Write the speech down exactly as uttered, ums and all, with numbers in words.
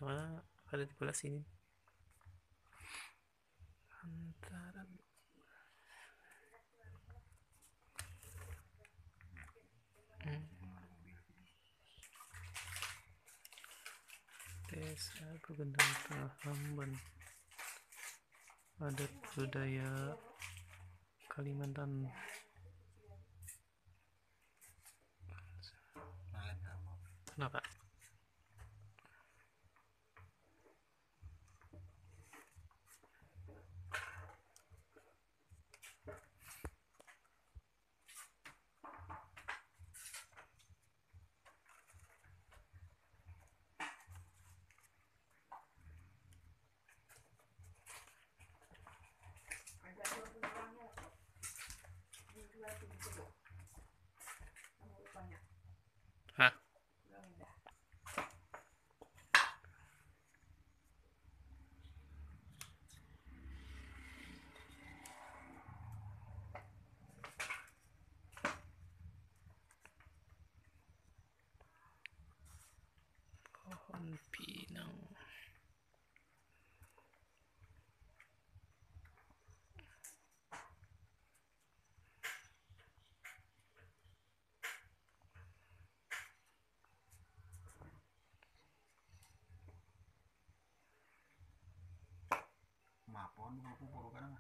Karena ada di belah sini antara hmm. Desa Pegunungan Tahamban adat budaya Kalimantan. Kenapa? Hah? Pohon pinang. Mapon aku puro kan